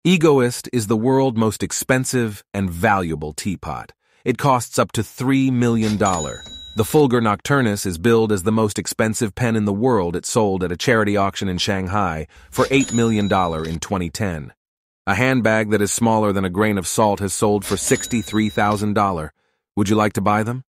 Egoist is the world's most expensive and valuable teapot. It costs up to $3 million. The fulgor Nocturnus is billed as the most expensive pen in the world. It sold at a charity auction in Shanghai for $8 million in 2010. A handbag that is smaller than a grain of salt has sold for $63,000. Would you like to buy them?